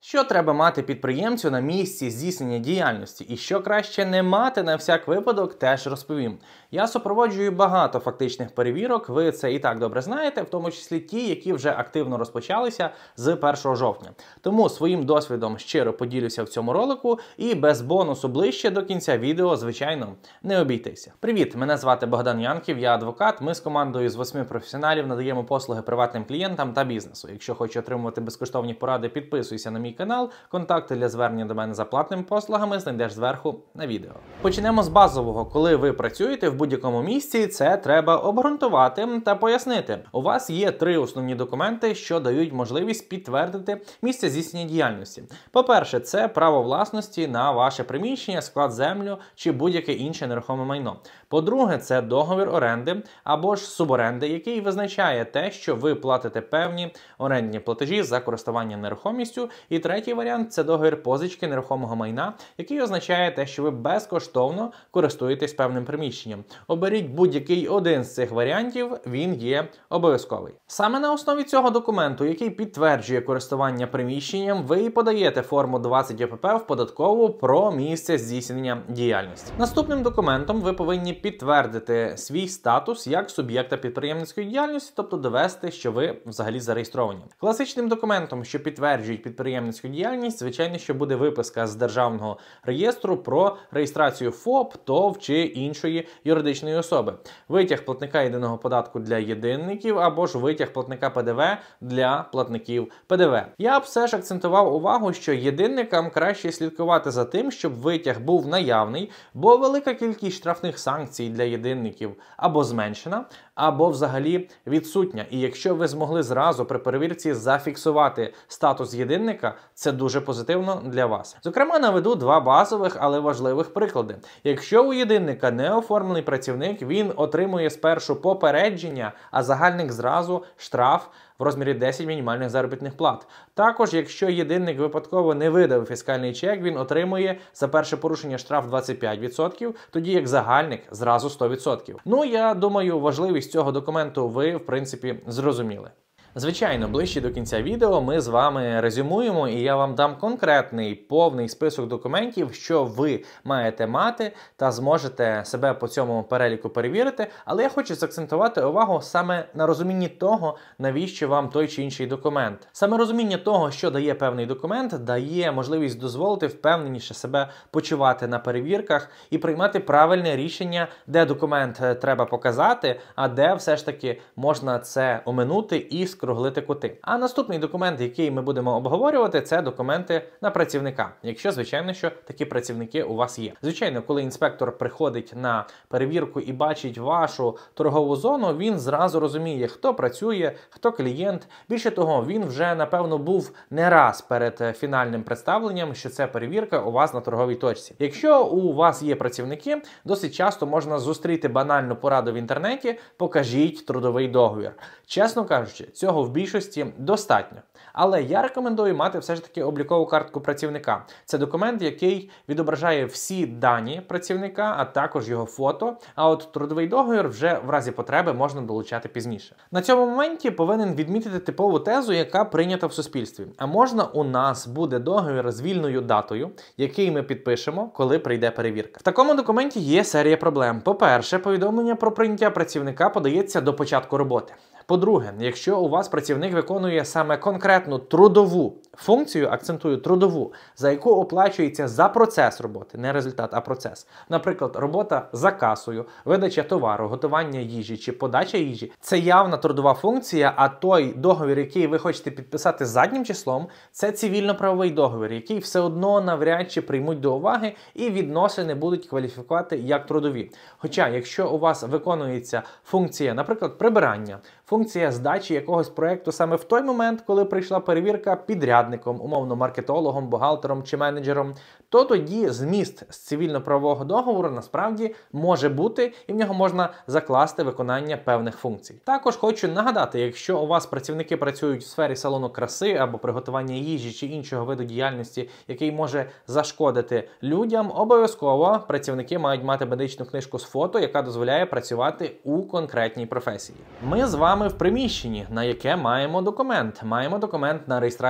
Що треба мати підприємцю на місці здійснення діяльності і що краще не мати на всяк випадок, теж розповім. Я супроводжую багато фактичних перевірок, ви це і так добре знаєте, в тому числі ті, які вже активно розпочалися з 1 жовтня. Тому своїм досвідом щиро поділюся в цьому ролику і без бонусу ближче до кінця відео, звичайно, не обійтися. Привіт, мене звати Богдан Янків, я адвокат, ми з командою з 8 професіоналів надаємо послуги приватним клієнтам та бізнесу. Якщо хочеш отримувати безкоштовні поради, підписуйся на мій канал, контакти для звернення до мене за платними послугами знайдеш зверху на відео. Почнемо з базового. Коли ви працюєте в будь-якому місці, це треба обґрунтувати та пояснити. У вас є 3 основні документи, що дають можливість підтвердити місце здійснення діяльності. По-перше, це право власності на ваше приміщення, склад, землю чи будь-яке інше нерухоме майно. По-друге, це договір оренди або ж суборенди, який визначає те, що ви платите певні орендні платежі за користування нерухомістю. І третій варіант – це договір позички нерухомого майна, який означає те, що ви безкоштовно користуєтесь певним приміщенням. Оберіть будь-який один з цих варіантів, він є обов'язковий. Саме на основі цього документу, який підтверджує користування приміщенням, ви подаєте форму 20 ОПП в податкову про місце здійснення діяльності. Наступним документом ви повинні підтвердити свій статус як суб'єкта підприємницької діяльності, тобто довести, що ви взагалі зареєстровані. Класичним документом, що підтверджують підприємницьку діяльність, звичайно, що буде виписка з Державного реєстру про реєстрацію ФОП, ТОВ чи іншої юридичної особи. Витяг платника єдиного податку для єдинників або ж витяг платника ПДВ для платників ПДВ. Я б все ж акцентував увагу, що єдинникам краще слідкувати за тим, щоб витяг був наявний, бо велика кількість штрафних санкцій для єдинників або зменшена, або взагалі відсутня. І якщо ви змогли зразу при перевірці зафіксувати статус єдинника, це дуже позитивно для вас. Зокрема, наведу 2 базових, але важливих приклади. Якщо у єдинника не оформлений працівник, він отримує спершу попередження, а загальник зразу штраф в розмірі 10 мінімальних заробітних плат. Також, якщо єдинник випадково не видав фіскальний чек, він отримує за перше порушення штраф 25%, тоді як загальник зразу 100%. Ну, я думаю, важливість цього документу ви, в принципі, зрозуміли. Звичайно, ближче до кінця відео ми з вами резюмуємо і я вам дам конкретний, повний список документів, що ви маєте мати та зможете себе по цьому переліку перевірити, але я хочу заакцентувати увагу саме на розумінні того, навіщо вам той чи інший документ. Саме розуміння того, що дає певний документ, дає можливість дозволити впевненіше себе почувати на перевірках і приймати правильне рішення, де документ треба показати, а де все ж таки можна це оминути і скруглити кути. А наступний документ, який ми будемо обговорювати, це документи на працівника. Якщо, звичайно, що такі працівники у вас є. Звичайно, коли інспектор приходить на перевірку і бачить вашу торгову зону, він зразу розуміє, хто працює, хто клієнт. Більше того, він вже, напевно, був не раз перед фінальним представленням, що це перевірка у вас на торговій точці. Якщо у вас є працівники, досить часто можна зустріти банальну пораду в інтернеті «покажіть трудовий договір». Чесно кажучи, цього в більшості достатньо. Але я рекомендую мати все ж таки облікову картку працівника. Це документ, який відображає всі дані працівника, а також його фото, а от трудовий договір вже в разі потреби можна долучати пізніше. На цьому моменті повинен відмітити типову тезу, яка прийнята в суспільстві. А можна у нас буде договір з вільною датою, який ми підпишемо, коли прийде перевірка. В такому документі є серія проблем. По-перше, повідомлення про прийняття працівника подається до початку роботи. По-друге, якщо у вас працівник виконує саме конкретну трудову функцію, акцентую трудову, за яку оплачується за процес роботи, не результат, а процес. Наприклад, робота за касою, видача товару, готування їжі чи подача їжі – це явна трудова функція, а той договір, який ви хочете підписати заднім числом, це цивільно-правовий договір, який все одно навряд чи приймуть до уваги і відносини будуть кваліфікувати як трудові. Хоча, якщо у вас виконується функція, наприклад, прибирання, функція здачі якогось проєкту саме в той момент, коли прийшла перевірка підрядником, умовно маркетологом, бухгалтером чи менеджером, то тоді зміст з цивільно-правового договору насправді може бути і в нього можна закласти виконання певних функцій. Також хочу нагадати, якщо у вас працівники працюють в сфері салону краси або приготування їжі чи іншого виду діяльності, який може зашкодити людям, обов'язково працівники мають мати медичну книжку з фото, яка дозволяє працювати у конкретній професії. Ми з вами в приміщенні, на яке маємо документ. Маємо документ на реєстрацію бізнесу,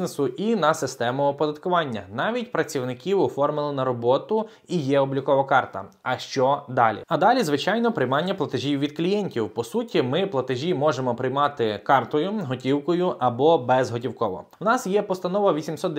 бізнесу і на систему оподаткування. Навіть працівників оформили на роботу і є облікова карта. А що далі? А далі, звичайно, приймання платежів від клієнтів. По суті, ми платежі можемо приймати картою, готівкою або безготівково. У нас є постанова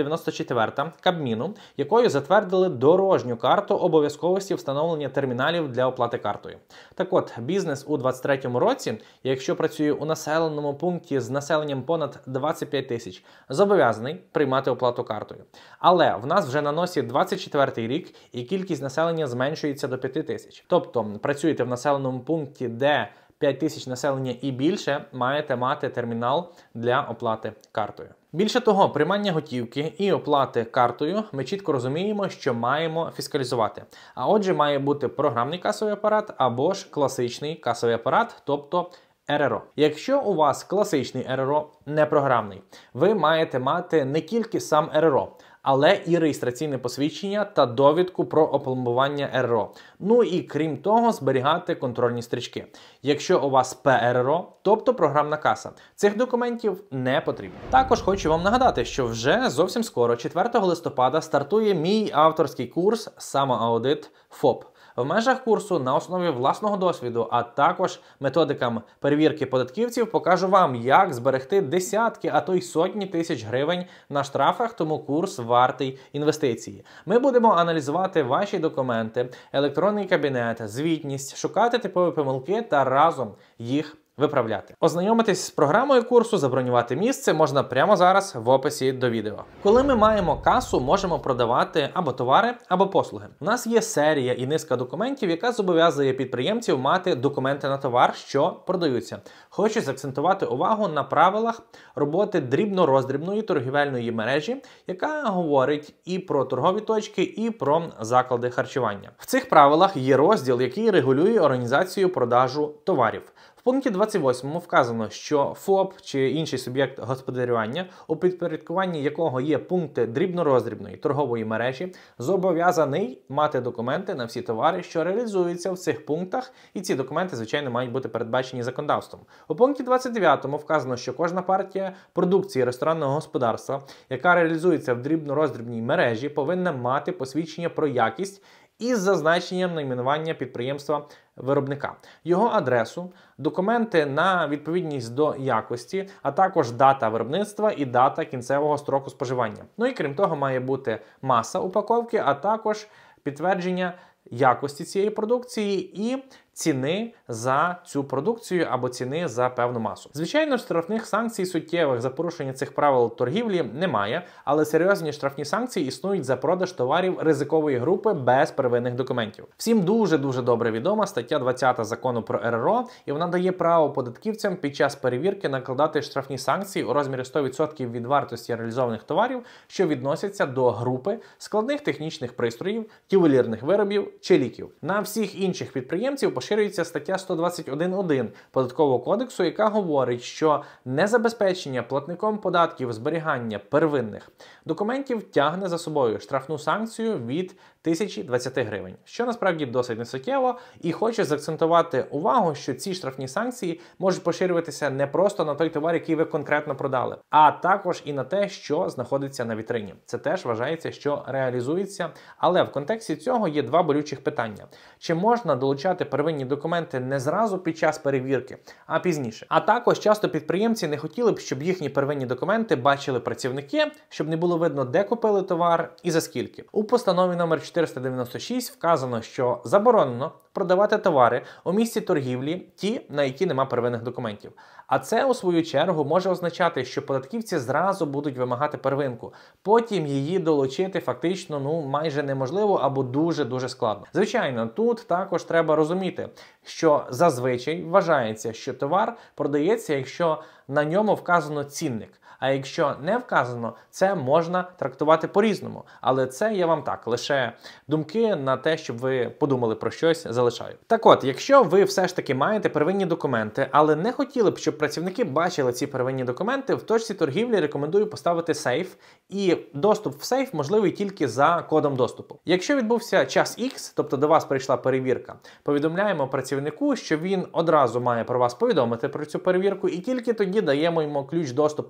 894 Кабміну, якою затвердили дорожню карту обов'язковості встановлення терміналів для оплати картою. Так от, бізнес у 2023 році, якщо працює у населеному пункті з населенням понад 25 тисяч, зобов'язаний приймати оплату картою. Але в нас вже на носі 24 рік і кількість населення зменшується до 5 тисяч. Тобто, працюєте в населеному пункті, де 5 тисяч населення і більше, маєте мати термінал для оплати картою. Більше того, приймання готівки і оплати картою ми чітко розуміємо, що маємо фіскалізувати. А отже, має бути програмний касовий апарат або ж класичний касовий апарат, тобто РРО. Якщо у вас класичний РРО, не програмний, ви маєте мати не тільки сам РРО, але і реєстраційне посвідчення та довідку про опломбування РРО. Ну і крім того, зберігати контрольні стрічки. Якщо у вас ПРРО, тобто програмна каса, цих документів не потрібно. Також хочу вам нагадати, що вже зовсім скоро, 4 листопада, стартує мій авторський курс «Самоаудит ФОП». В межах курсу на основі власного досвіду, а також методикам перевірки податківців покажу вам, як зберегти десятки, а то й сотні тисяч гривень на штрафах, тому курс вартий інвестиції. Ми будемо аналізувати ваші документи, електронний кабінет, звітність, шукати типові помилки та разом їх виправляти. Ознайомитись з програмою курсу, забронювати місце можна прямо зараз в описі до відео. Коли ми маємо касу, можемо продавати або товари, або послуги. У нас є серія і низка документів, яка зобов'язує підприємців мати документи на товар, що продаються. Хочу заакцентувати увагу на правилах роботи дрібно-роздрібної торгівельної мережі, яка говорить і про торгові точки, і про заклади харчування. В цих правилах є розділ, який регулює організацію продажу товарів. В пункті 28 вказано, що ФОП чи інший суб'єкт господарювання, у підпорядкуванні якого є пункти дрібно-роздрібної торгової мережі, зобов'язаний мати документи на всі товари, що реалізуються в цих пунктах, і ці документи, звичайно, мають бути передбачені законодавством. У пункті 29 вказано, що кожна партія продукції ресторанного господарства, яка реалізується в дрібно-роздрібній мережі, повинна мати посвідчення про якість із зазначенням найменування підприємства-виробника, його адресу, документи на відповідність до якості, а також дата виробництва і дата кінцевого строку споживання. Ну і крім того, має бути маса упаковки, а також підтвердження якості цієї продукції і ціни за цю продукцію або ціни за певну масу. Звичайно, штрафних санкцій суттєвих за порушення цих правил торгівлі немає, але серйозні штрафні санкції існують за продаж товарів ризикової групи без первинних документів. Всім дуже-дуже добре відома стаття 20 Закону про РРО, і вона дає право податківцям під час перевірки накладати штрафні санкції у розмірі 100% від вартості реалізованих товарів, що відносяться до групи складних технічних пристроїв, ювелірних виробів чи ліків. На всіх інших підприємців поширюється стаття 121.1 Податкового кодексу, яка говорить, що незабезпечення платником податків зберігання первинних документів тягне за собою штрафну санкцію від 1020 гривень, що насправді досить несуттєво, і хочу заакцентувати увагу, що ці штрафні санкції можуть поширюватися не просто на той товар, який ви конкретно продали, а також і на те, що знаходиться на вітрині. Це теж вважається, що реалізується, але в контексті цього є два болючих питання. Чи можна долучати первинні документи не зразу під час перевірки, а пізніше? А також часто підприємці не хотіли б, щоб їхні первинні документи бачили працівники, щоб не було видно, де купили товар і за скільки. У постанові номер 496 вказано, що заборонено продавати товари у місці торгівлі ті, на які нема первинних документів. А це, у свою чергу, може означати, що податківці зразу будуть вимагати первинку. Потім її долучити фактично майже неможливо або дуже-дуже складно. Звичайно, тут також треба розуміти, що зазвичай вважається, що товар продається, якщо на ньому вказано цінник. А якщо не вказано, це можна трактувати по-різному. Але це я вам так, лише думки на те, щоб ви подумали про щось, залишаю. Так от, якщо ви все ж таки маєте первинні документи, але не хотіли б, щоб працівники бачили ці первинні документи, в точці торгівлі рекомендую поставити сейф, і доступ в сейф можливий тільки за кодом доступу. Якщо відбувся час X, тобто до вас прийшла перевірка, повідомляємо працівнику, що він одразу має про вас повідомити про цю перевірку, і тільки тоді даємо йому ключ доступу до сейфу,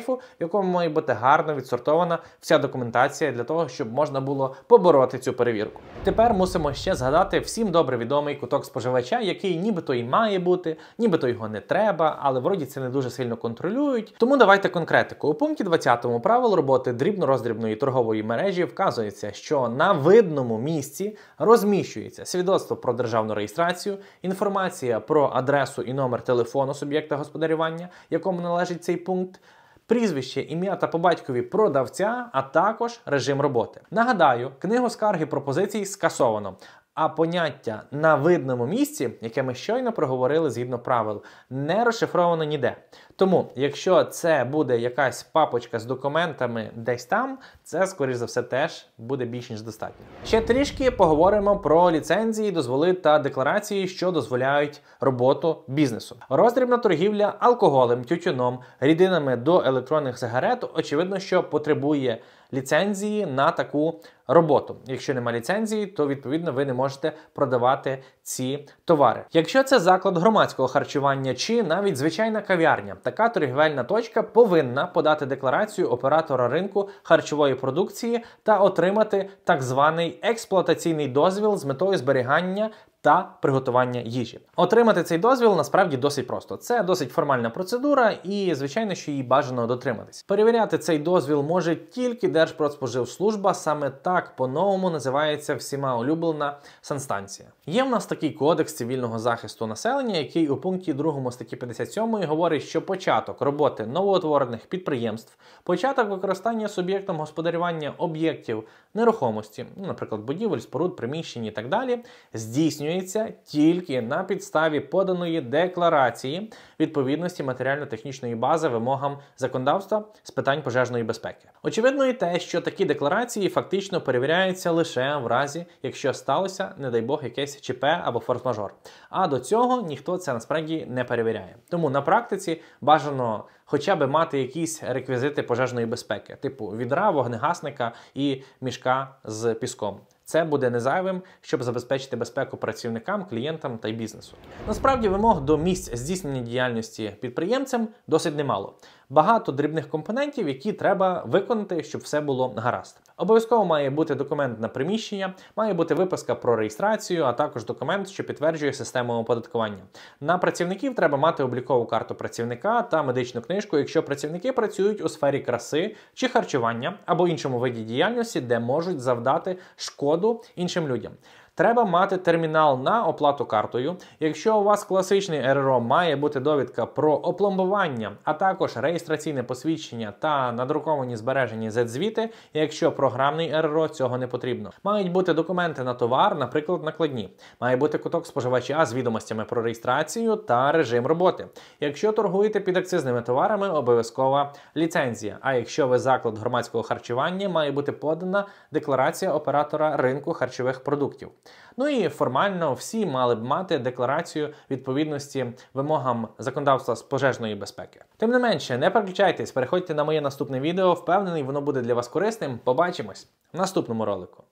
сейфу, в якому має бути гарно відсортована вся документація для того, щоб можна було побороти цю перевірку. Тепер мусимо ще згадати всім добре відомий куток споживача, який нібито і має бути, нібито його не треба, але вроді це не дуже сильно контролюють. Тому давайте конкретику. У пункті 20 правил роботи дрібно-роздрібної торгової мережі вказується, що на видному місці розміщується свідоцтво про державну реєстрацію, інформація про адресу і номер телефону суб'єкта господарювання, якому належить цей пункт, прізвище, ім'я та по батькові продавця, а також режим роботи. Нагадаю, книгу скарги пропозицій скасовано. А поняття «на видному місці», яке ми щойно проговорили згідно правил, не розшифровано ніде. Тому, якщо це буде якась папочка з документами десь там, це, скоріш за все, теж буде більш ніж достатньо. Ще трішки поговоримо про ліцензії, дозволи та декларації, що дозволяють роботу бізнесу. Роздрібна торгівля алкоголем, тютюном, рідинами до електронних сигарет, очевидно, що потребує ліцензії на таку роботу. Якщо немає ліцензії, то відповідно ви не можете продавати ці товари. Якщо це заклад громадського харчування чи навіть звичайна кав'ярня, така торгівельна точка повинна подати декларацію оператора ринку харчової продукції та отримати так званий експлуатаційний дозвіл з метою зберігання та приготування їжі. Отримати цей дозвіл насправді досить просто. Це досить формальна процедура і, звичайно, що її бажано дотриматись. Перевіряти цей дозвіл може тільки Держпродспоживслужба, саме так по-новому називається всіма улюблена санстанція. Є в нас такий кодекс цивільного захисту населення, який у пункті 2 статті 57 говорить, що початок роботи новоутворених підприємств, початок використання суб'єктом господарювання об'єктів нерухомості, наприклад, будівель, споруд, приміщень і так далі, здійснюється тільки на підставі поданої декларації відповідності матеріально-технічної бази вимогам законодавства з питань пожежної безпеки. Очевидно і те, що такі декларації фактично перевіряються лише в разі, якщо сталося, не дай Бог, якесь ЧП або форс-мажор. А до цього ніхто це насправді не перевіряє. Тому на практиці бажано хоча б мати якісь реквізити пожежної безпеки, типу відра, вогнегасника і мішка з піском. Це буде незайвим, щоб забезпечити безпеку працівникам, клієнтам та й бізнесу. Насправді вимог до місць здійснення діяльності підприємцям досить немало. Багато дрібних компонентів, які треба виконати, щоб все було гаразд. Обов'язково має бути документ на приміщення, має бути виписка про реєстрацію, а також документ, що підтверджує систему оподаткування. На працівників треба мати облікову карту працівника та медичну книжку, якщо працівники працюють у сфері краси чи харчування або іншому виді діяльності, де можуть завдати шкоду іншим людям. Треба мати термінал на оплату картою. Якщо у вас класичний РРО, має бути довідка про опломбування, а також реєстраційне посвідчення та надруковані збережені Z-звіти, якщо програмний РРО, цього не потрібно. Мають бути документи на товар, наприклад, накладні. Має бути куток споживача з відомостями про реєстрацію та режим роботи. Якщо торгуєте підакцизними товарами, обов'язкова ліцензія. А якщо ви заклад громадського харчування, має бути подана декларація оператора ринку харчових продуктів. Ну і формально всі мали б мати декларацію відповідності вимогам законодавства з пожежної безпеки. Тим не менше, не переключайтесь, переходьте на моє наступне відео, впевнений, воно буде для вас корисним. Побачимось в наступному ролику.